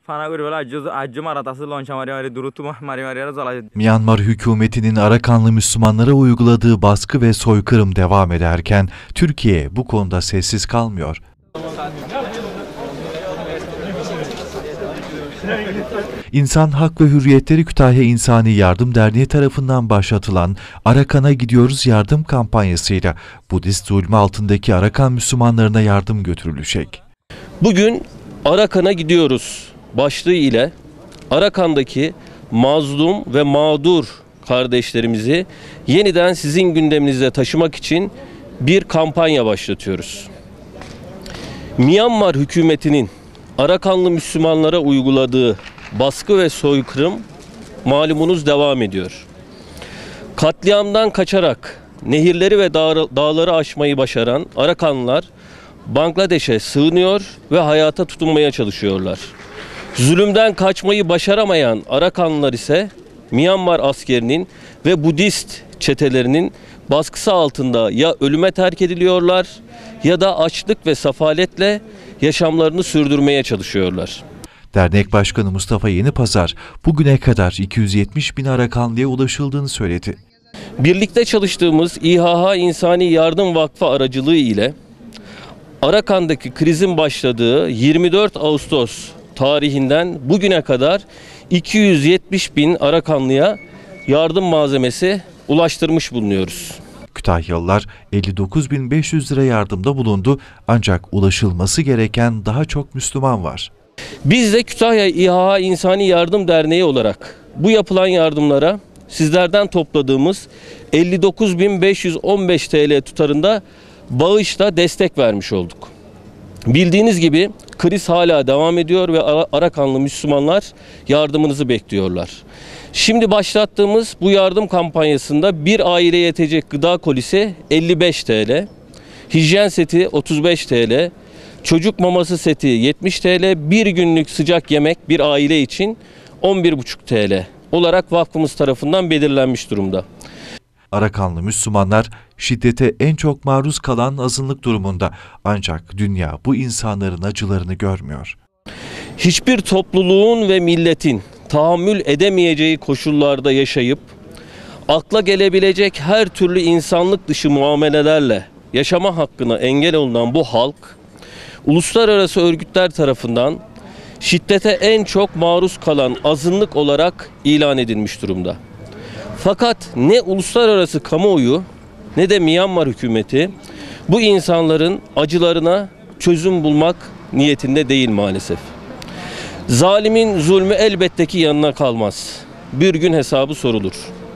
Myanmar hükümetinin Arakanlı Müslümanlara uyguladığı baskı ve soykırım devam ederken Türkiye bu konuda sessiz kalmıyor. İnsan Hak ve Hürriyetleri Kütahya İnsani Yardım Derneği tarafından başlatılan Arakan'a Gidiyoruz yardım kampanyasıyla Budist zulmü altındaki Arakan Müslümanlarına yardım götürülecek. Bugün Arakan'a gidiyoruz başlığı ile Arakan'daki mazlum ve mağdur kardeşlerimizi yeniden sizin gündeminizde taşımak için bir kampanya başlatıyoruz. Myanmar hükümetinin Arakanlı Müslümanlara uyguladığı baskı ve soykırım malumunuz devam ediyor. Katliamdan kaçarak nehirleri ve dağları aşmayı başaran Arakanlılar Bangladeş'e sığınıyor ve hayata tutunmaya çalışıyorlar. Zulümden kaçmayı başaramayan Arakanlılar ise Myanmar askerinin ve Budist çetelerinin baskısı altında ya ölüme terk ediliyorlar ya da açlık ve sefaletle yaşamlarını sürdürmeye çalışıyorlar. Dernek Başkanı Mustafa Yenipazar bugüne kadar 270 bin Arakanlı'ya ulaşıldığını söyledi. Birlikte çalıştığımız İHH İnsani Yardım Vakfı aracılığı ile Arakan'daki krizin başladığı 24 Ağustos tarihinden bugüne kadar 270 bin Arakanlı'ya yardım malzemesi ulaştırmış bulunuyoruz. Kütahyalılar 59.500 lira yardımda bulundu ancak ulaşılması gereken daha çok Müslüman var. Biz de Kütahya İHH İnsani Yardım Derneği olarak bu yapılan yardımlara sizlerden topladığımız 59.515 TL tutarında bağışla destek vermiş olduk. Bildiğiniz gibi kriz hala devam ediyor ve Arakanlı Müslümanlar yardımınızı bekliyorlar. Şimdi başlattığımız bu yardım kampanyasında bir aileye yetecek gıda kolisi 55 TL, hijyen seti 35 TL, çocuk maması seti 70 TL, bir günlük sıcak yemek bir aile için 11,5 TL olarak vakfımız tarafından belirlenmiş durumda. Arakanlı Müslümanlar şiddete en çok maruz kalan azınlık durumunda ancak dünya bu insanların acılarını görmüyor. Hiçbir topluluğun ve milletin tahammül edemeyeceği koşullarda yaşayıp akla gelebilecek her türlü insanlık dışı muamelelerle yaşama hakkına engel olunan bu halk uluslararası örgütler tarafından şiddete en çok maruz kalan azınlık olarak ilan edilmiş durumda. Fakat ne uluslararası kamuoyu ne de Myanmar hükümeti bu insanların acılarına çözüm bulmak niyetinde değil maalesef. Zalimin zulmü elbette ki yanına kalmaz. Bir gün hesabı sorulur.